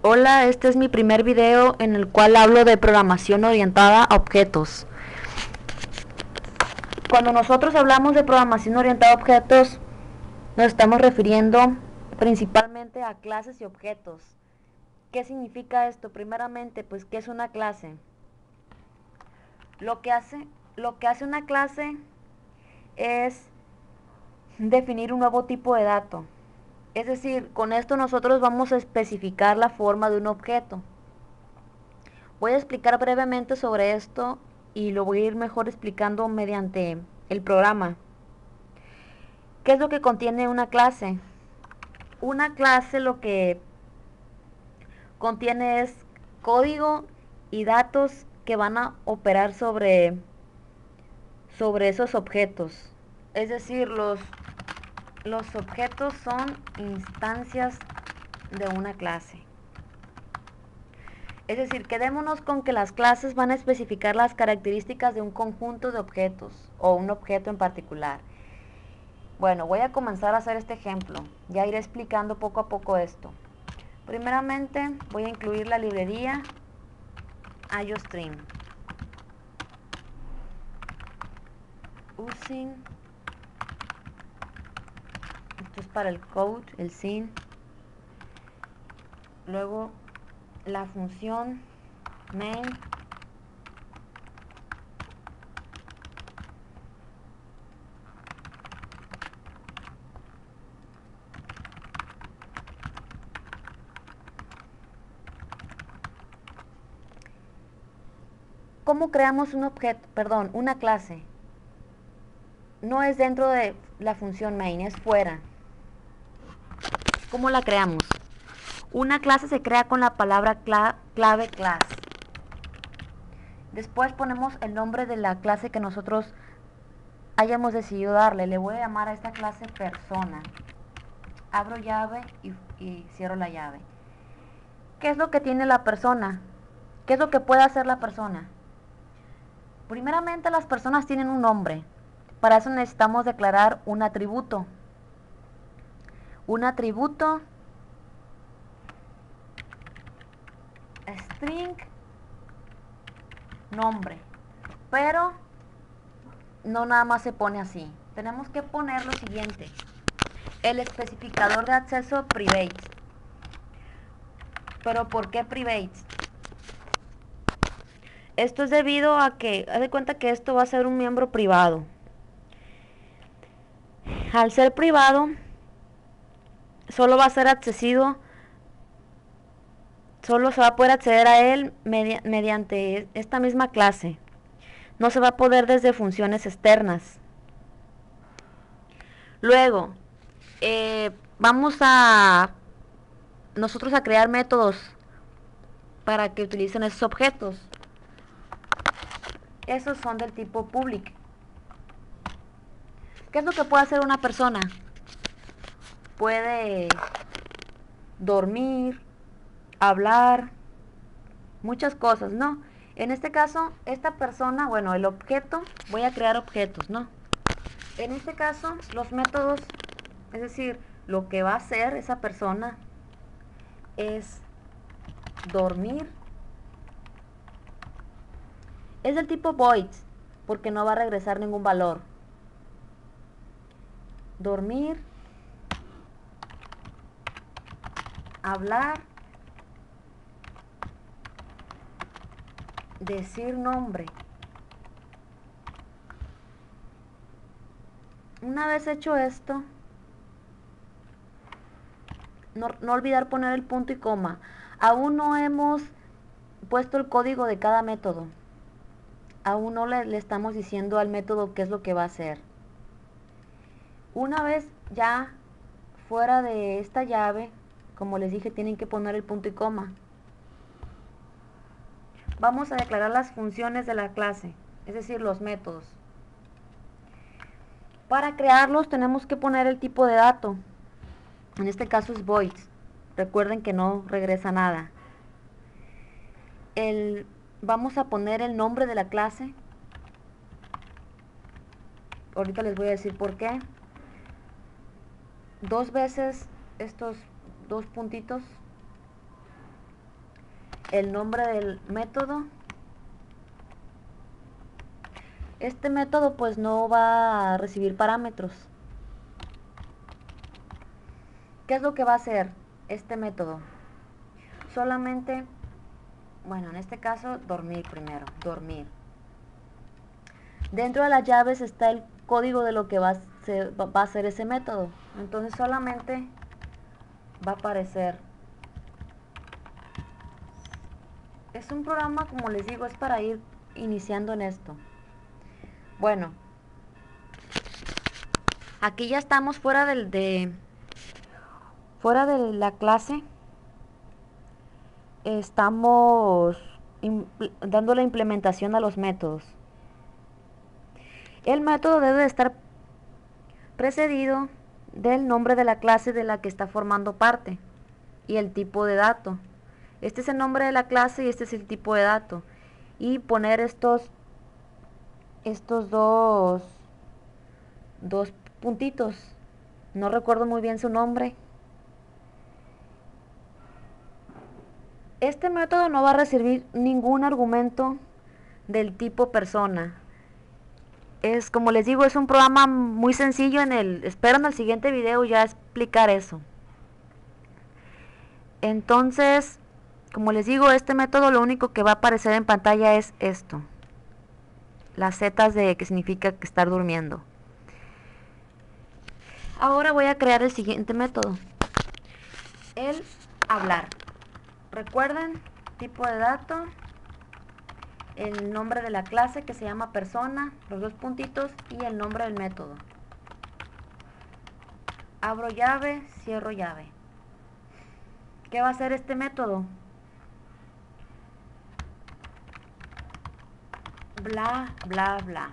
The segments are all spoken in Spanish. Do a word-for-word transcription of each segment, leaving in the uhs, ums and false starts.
Hola, este es mi primer video en el cual hablo de programación orientada a objetos. Cuando nosotros hablamos de programación orientada a objetos, nos estamos refiriendo principalmente a clases y objetos. ¿Qué significa esto? Primeramente, pues, ¿qué es una clase? Lo que hace, lo que hace una clase es definir un nuevo tipo de dato. Es decir, con esto nosotros vamos a especificar la forma de un objeto. Voy a explicar brevemente sobre esto y lo voy a ir mejor explicando mediante el programa. ¿Qué es lo que contiene una clase? Una clase lo que contiene es código y datos que van a operar sobre, sobre esos objetos. Es decir, los, los objetos son instancias de una clase. Es decir, quedémonos con que las clases van a especificar las características de un conjunto de objetos o un objeto en particular. Bueno, voy a comenzar a hacer este ejemplo. Ya iré explicando poco a poco esto. Primeramente voy a incluir la librería IOStream. Using. Esto es para el code, el sin. Luego la función main. ¿Cómo creamos un objeto? Perdón, una clase. No es dentro de la función main, es fuera. ¿Cómo la creamos? Una clase se crea con la palabra clave class. Después ponemos el nombre de la clase que nosotros hayamos decidido darle. Le voy a llamar a esta clase persona. Abro llave y, y cierro la llave. ¿Qué es lo que tiene la persona? ¿Qué es lo que puede hacer la persona? Primeramente, las personas tienen un nombre. Para eso necesitamos declarar un atributo. Un atributo string nombre. Pero no nada más se pone así. Tenemos que poner lo siguiente. El especificador de acceso private. ¿Pero por qué private? Esto es debido a que, haz de cuenta que esto va a ser un miembro privado. Al ser privado, solo va a ser accesido, solo se va a poder acceder a él medi mediante esta misma clase. No se va a poder desde funciones externas. Luego, eh, vamos a nosotros a crear métodos para que utilicen esos objetos. Esos son del tipo public. ¿Qué es lo que puede hacer una persona? Puede dormir, hablar, muchas cosas, ¿no? En este caso, esta persona, bueno, el objeto, voy a crear objetos, ¿no? En este caso, los métodos, es decir, lo que va a hacer esa persona es dormir. Es del tipo void, porque no va a regresar ningún valor. Dormir, hablar, decir nombre. Una vez hecho esto, no, no olvidar poner el punto y coma. Aún no hemos puesto el código de cada método. Aún no le, le estamos diciendo al método qué es lo que va a hacer. Una vez ya fuera de esta llave, como les dije, tienen que poner el punto y coma. Vamos a declarar las funciones de la clase, es decir, los métodos. Para crearlos tenemos que poner el tipo de dato. En este caso es void. Recuerden que no regresa nada. El, vamos a poner el nombre de la clase. Ahorita les voy a decir por qué. Dos veces estos dos puntitos. el nombre del método. Este método pues no va a recibir parámetros. ¿Qué es lo que va a hacer este método? Solamente, bueno, en este caso, dormir primero, dormir. Dentro de las llaves está el código de lo que va a ser, va a ser ese método. Entonces solamente va a aparecer. Es un programa, como les digo, es para ir iniciando en esto. Bueno, aquí ya estamos fuera del de fuera de la clase. Estamos dando la implementación a los métodos. El método debe de estar precedido del nombre de la clase de la que está formando parte y el tipo de dato. Este es el nombre de la clase y este es el tipo de dato. Y poner estos estos dos dos puntitos. No recuerdo muy bien su nombre. Este método no va a recibir ningún argumento del tipo persona. Es, como les digo, es un programa muy sencillo. En el, espero en el siguiente video ya explicar eso. Entonces, como les digo, este método lo único que va a aparecer en pantalla es esto. Las zetas de que significa que estar durmiendo. Ahora voy a crear el siguiente método. El hablar. Recuerden, tipo de dato, el nombre de la clase que se llama persona, los dos puntitos y el nombre del método. Abro llave, cierro llave. ¿Qué va a hacer este método? Bla, bla, bla.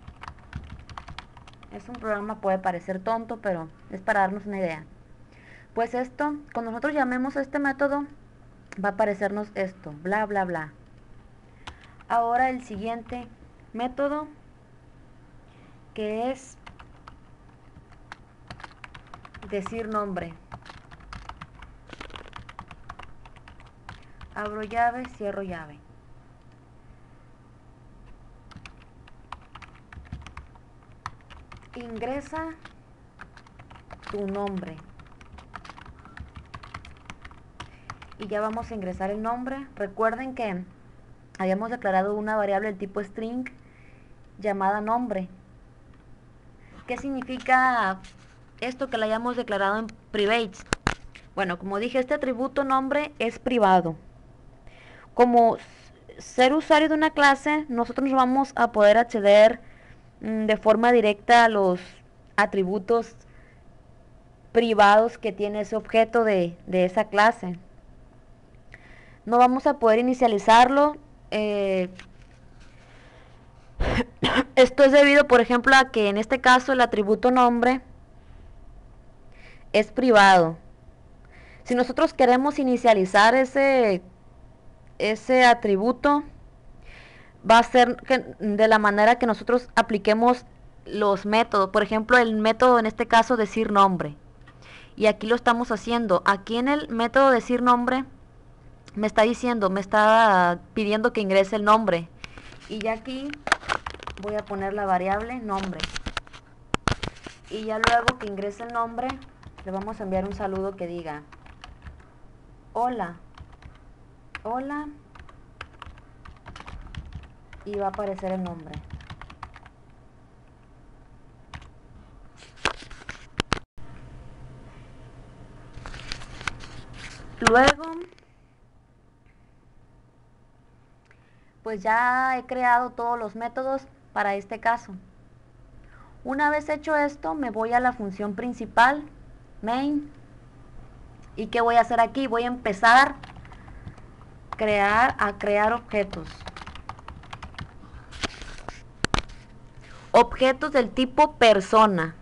Es un programa, puede parecer tonto, pero es para darnos una idea. Pues esto, cuando nosotros llamemos a este método, va a aparecernos esto, bla, bla, bla. Ahora el siguiente método, que es decir nombre. Abro llave, cierro llave. Ingresa tu nombre. Y ya vamos a ingresar el nombre. Recuerden que habíamos declarado una variable del tipo string llamada nombre. ¿Qué significa esto que la hayamos declarado en private? Bueno, como dije, este atributo nombre es privado. Como ser usuario de una clase, nosotros nos vamos a poder acceder mmm, de forma directa a los atributos privados que tiene ese objeto de, de esa clase. No vamos a poder inicializarlo. Eh, esto es debido, por ejemplo, a que en este caso el atributo nombre es privado. Si nosotros queremos inicializar ese, ese atributo, va a ser de la manera que nosotros apliquemos los métodos. Por ejemplo, el método en este caso decir nombre. Y aquí lo estamos haciendo. Aquí en el método decir nombre me está diciendo, me está pidiendo que ingrese el nombre. Y ya aquí voy a poner la variable nombre. Y ya luego que ingrese el nombre, le vamos a enviar un saludo que diga hola, hola, y va a aparecer el nombre. Luego, pues ya he creado todos los métodos para este caso. Una vez hecho esto, me voy a la función principal, main. ¿Y qué voy a hacer aquí? Voy a empezar crear, a crear objetos. Objetos del tipo persona.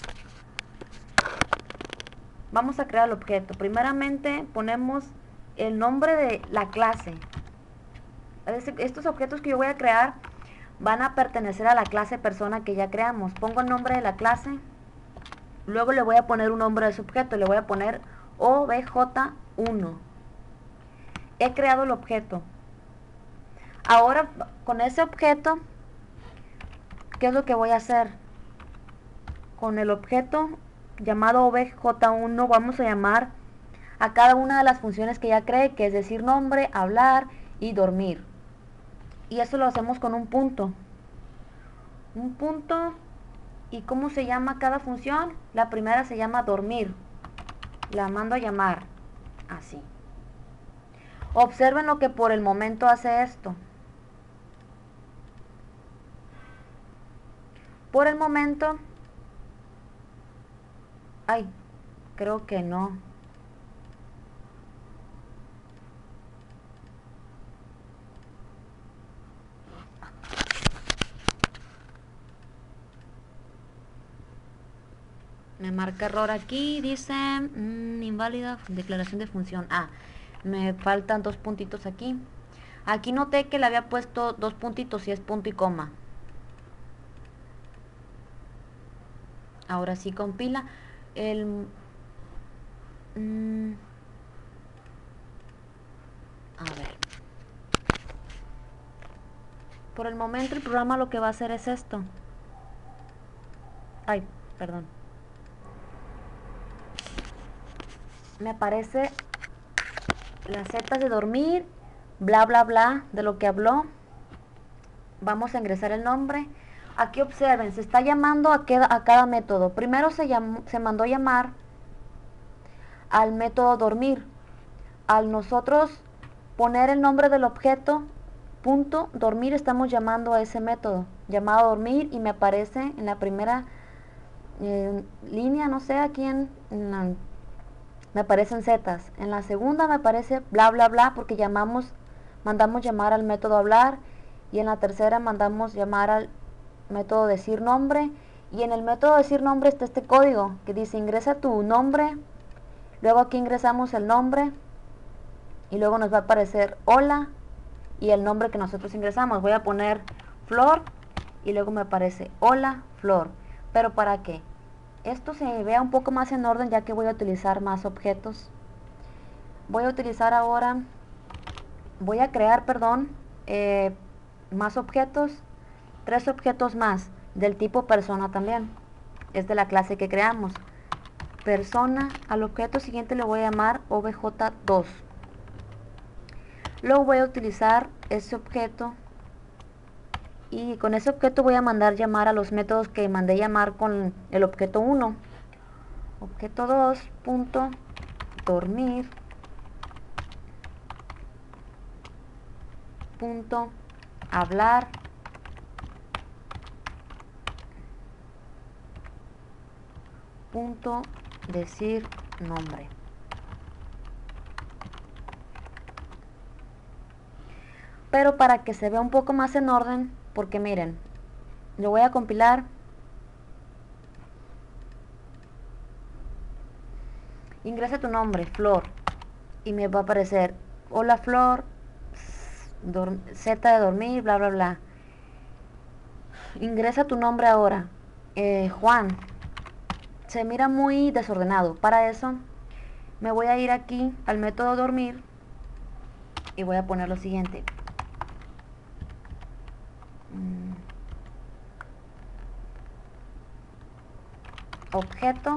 Vamos a crear el objeto. Primeramente ponemos el nombre de la clase. Estos objetos que yo voy a crear van a pertenecer a la clase persona que ya creamos. Pongo el nombre de la clase. Luego le voy a poner un nombre de su objeto. Le voy a poner O B J uno. he creado el objeto. Ahora con ese objeto, ¿qué es lo que voy a hacer? Con el objeto llamado obj uno vamos a llamar a cada una de las funciones que ya creé, que es decir nombre, hablar y dormir. Y eso lo hacemos con un punto. Un punto. ¿Y cómo se llama cada función? La primera se llama dormir. La mando a llamar así. Observen lo que por el momento hace esto. Por el momento... Ay, creo que no. Me marca error aquí, dice mmm, inválida declaración de función. Ah, me faltan dos puntitos aquí. Aquí noté que le había puesto dos puntitos y es punto y coma. Ahora sí compila. El... Mmm, a ver. Por el momento el programa lo que va a hacer es esto. Ay, perdón. Me aparece las zetas de dormir, bla bla bla, de lo que habló. Vamos a ingresar el nombre. Aquí observen, se está llamando a, queda, a cada método. Primero se, llamó, se mandó llamar al método dormir. Al nosotros poner el nombre del objeto, punto dormir, estamos llamando a ese método llamado dormir y me aparece en la primera eh, línea, no sé, aquí en, en la, me aparecen zetas. En la segunda me aparece bla bla bla porque llamamos, mandamos llamar al método hablar, y en la tercera mandamos llamar al método decir nombre, y en el método decir nombre está este código que dice ingresa tu nombre, luego aquí ingresamos el nombre y luego nos va a aparecer hola y el nombre que nosotros ingresamos. Voy a poner Flor y luego me aparece hola Flor. ¿Pero para qué? Esto se vea un poco más en orden, ya que voy a utilizar más objetos. Voy a utilizar ahora, voy a crear, perdón, eh, más objetos, tres objetos más, del tipo persona también. Es de la clase que creamos. Persona, al objeto siguiente le voy a llamar O B J dos. Luego voy a utilizar ese objeto y con ese objeto voy a mandar llamar a los métodos que mandé llamar con el objeto uno. Objeto dos, punto, dormir, punto, hablar, punto, decir nombre. Pero para que se vea un poco más en orden, porque miren, lo voy a compilar. Ingresa tu nombre, Flor, y me va a aparecer hola Flor, Z de dormir, bla bla bla. Ingresa tu nombre ahora, eh, Juan. Se mira muy desordenado. Para eso me voy a ir aquí al método dormir y voy a poner lo siguiente. Mm. Objeto.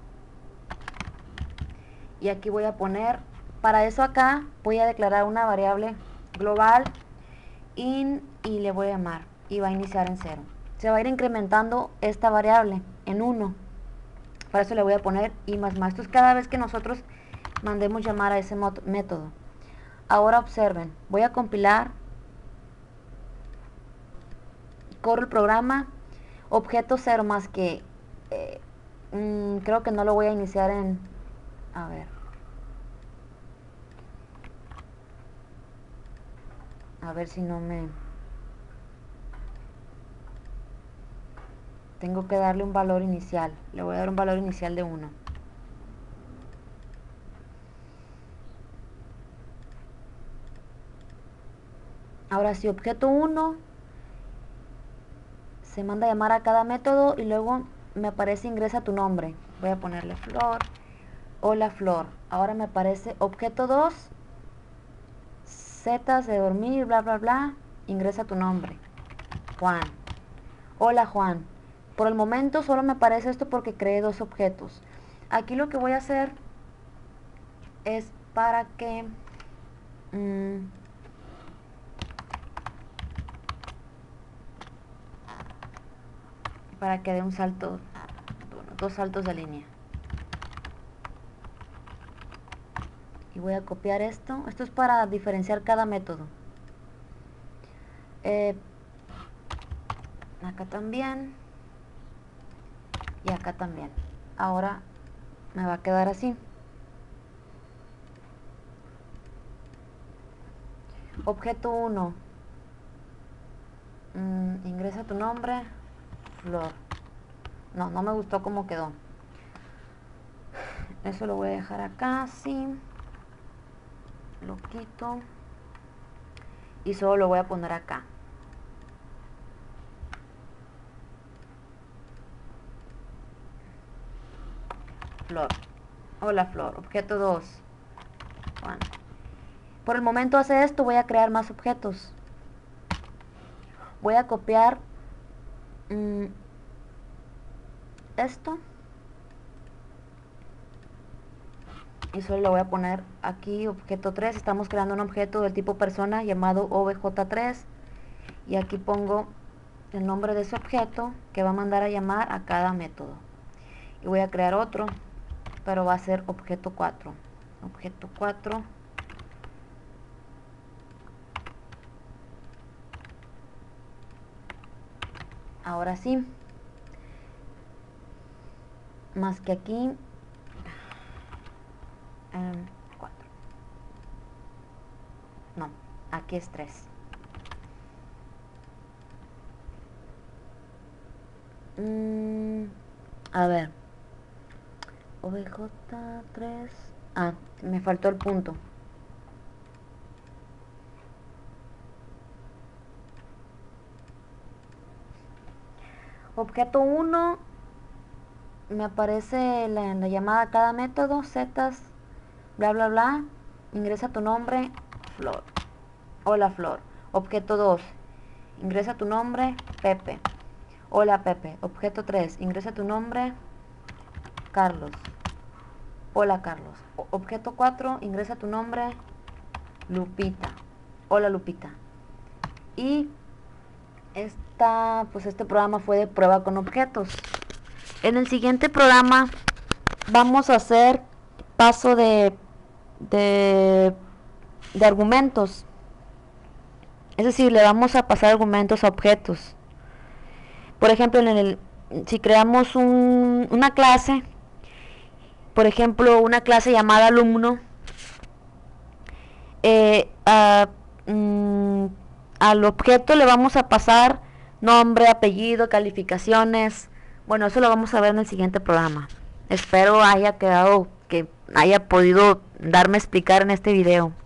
Y aquí voy a poner, para eso acá voy a declarar una variable global in y le voy a llamar y va a iniciar en cero. Se va a ir incrementando esta variable en uno. Para eso le voy a poner i más más. Esto es cada vez que nosotros mandemos llamar a ese método. Ahora observen, voy a compilar, corro el programa, objeto cero más que eh, mmm, creo que no lo voy a iniciar en, a ver, a ver si no me, tengo que darle un valor inicial, le voy a dar un valor inicial de uno. Ahora si objeto uno se manda a llamar a cada método y luego me aparece ingresa tu nombre. Voy a ponerle Flor. Hola Flor. Ahora me aparece objeto dos. Z de dormir, bla bla bla, ingresa tu nombre, Juan. Hola Juan. Por el momento solo me aparece esto porque creé dos objetos. Aquí lo que voy a hacer es para que mmm, para que dé un salto, bueno, dos saltos de línea. Y voy a copiar esto. Esto es para diferenciar cada método. Eh, acá también. Y acá también. Ahora me va a quedar así. Objeto uno. Mm, ingresa tu nombre. Flor. No, no me gustó cómo quedó. Eso lo voy a dejar acá, así. Lo quito. Y solo lo voy a poner acá. Flor. Hola Flor. Objeto dos. Bueno. Por el momento hace esto, voy a crear más objetos. Voy a copiar mmm, esto. Y solo lo voy a poner aquí, objeto tres. Estamos creando un objeto del tipo persona llamado O B J tres. Y aquí pongo el nombre de ese objeto que va a mandar a llamar a cada método. Y voy a crear otro, pero va a ser objeto cuatro. Objeto cuatro. Ahora sí. Más que aquí. Um, cuatro. No, aquí es tres. Mm, a ver. O B J tres. Ah, me faltó el punto. Objeto uno. Me aparece la, la llamada a cada método. Zetas. Bla bla bla. Ingresa tu nombre. Flor. Hola Flor. Objeto dos. Ingresa tu nombre. Pepe. Hola Pepe. Objeto tres. Ingresa tu nombre. Carlos. Hola Carlos. O objeto cuatro. Ingresa tu nombre. Lupita. Hola Lupita. Y esta, pues este programa fue de prueba con objetos. En el siguiente programa vamos a hacer paso de de, de argumentos. Es decir, le vamos a pasar argumentos a objetos. Por ejemplo, en el, si creamos un, una clase, por ejemplo, una clase llamada alumno, eh, a, mm, al objeto le vamos a pasar nombre, apellido, calificaciones. Bueno, eso lo vamos a ver en el siguiente programa. Espero haya quedado, que haya podido darme a explicar en este video.